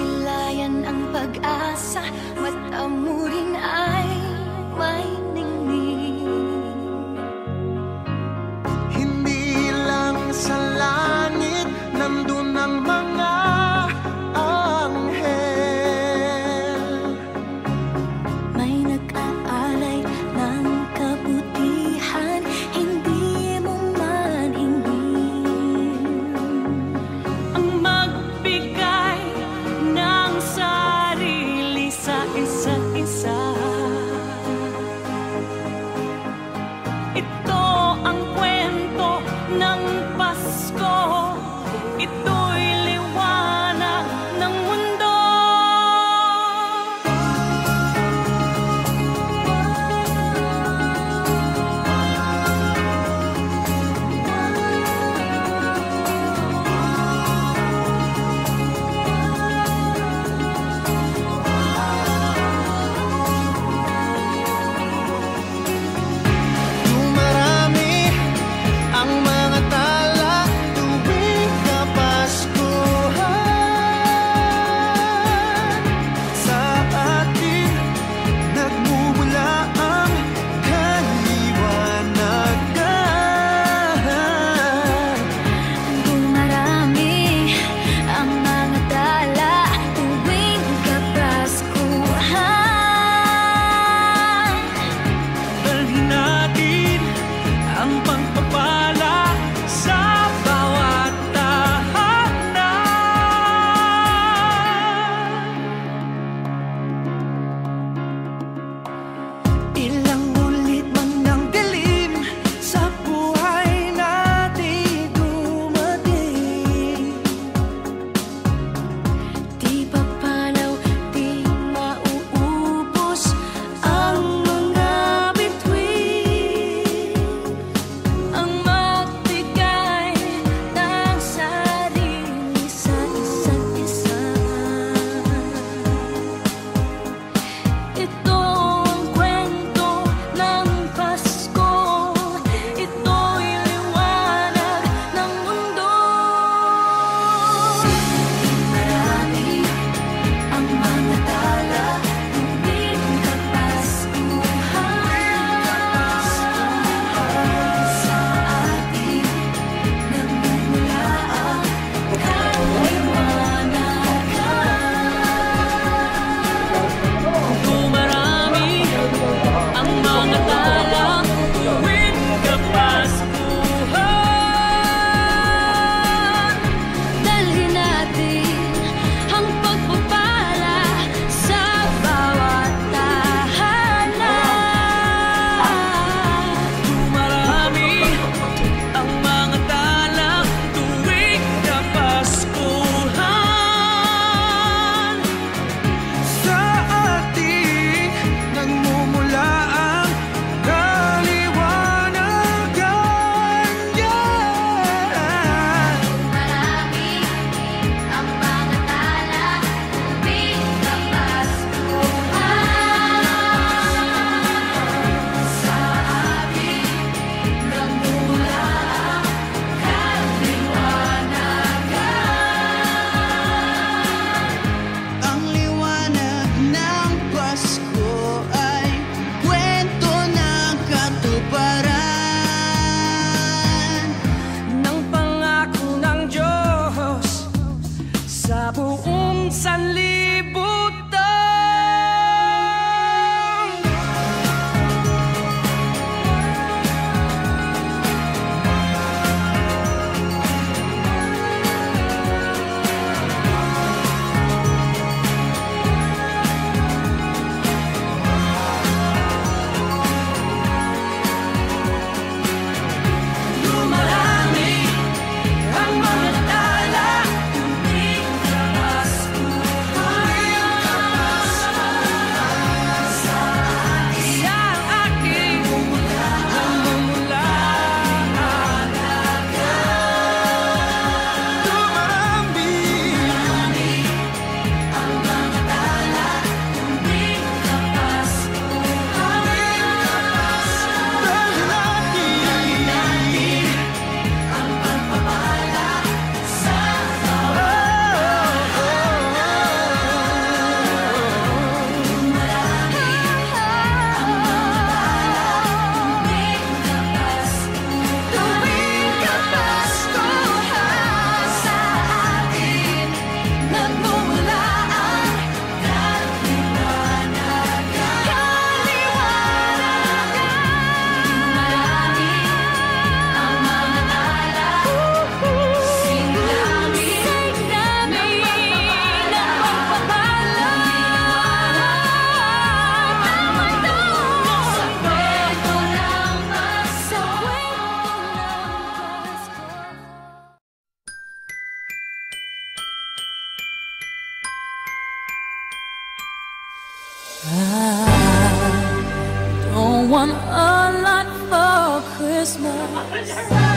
Silayan ang pag-asa, mata mo rin ay may ningning. Hindi lang sa langit nandun ang mga anghel. May nag-aalay ng kabutihan, hindi mo man hingin. Ang magbigay ng sarili sa isa't isa. Ito ang kwento ng Pasko. Ito'y liwanag ng mundo. Dumarami ang mga tala tuwing Kapaskuhan. Sa atin nagmumula ang kaliwanagan. Dumarami ang mga tala tuwing Kapaskuhan. Dalhin natin ang pagpapala sa bawat tahanan. Ilang ulit man ng dilim sa buhay natin dumating. Di papalaw, di mauubos ang mga bituin. Ang magbigay ng sarili sa isa't isa. Ito ang kwento ng Pasko. Ito'y liwanag ng mundo. Marami ang mga tala tuwing Kapaskuhan. Sa atin nagmumula ang kaliwanagan. Dumarami ang mga tala tuwing Kapaskuhan. Dalhin natin ang pagpapala sa bawat tahanan. Dumarami ang mga tala tuwing Kapaskuhan. Sa atin nagmumula ang kaliwanagan. Marami ang mga tala tuwing Kapaskuhan. Sa atin nagmumula ang kaliwanagan. Ang liwanag ng Pasko ay kwento ng katuparan Ng pangako ng Diyos sa buong sanlibutan. Dumarami ang mga tala tuwing Kapaskuhan. I don't want a lot for Christmas.